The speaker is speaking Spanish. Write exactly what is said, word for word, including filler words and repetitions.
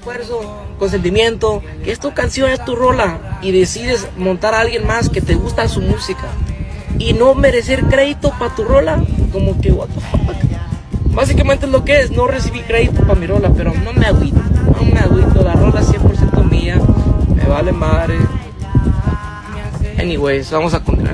esfuerzo, con sentimiento, que es tu canción, es tu rola, y decides montar a alguien más que te gusta su música y no merecer crédito para tu rola, como que what the fuck. Básicamente es lo que es, no recibí crédito para mi rola, pero no me agüito, no me agüito, la rola es cien por ciento mía, me vale madre. Anyways, vamos a continuar.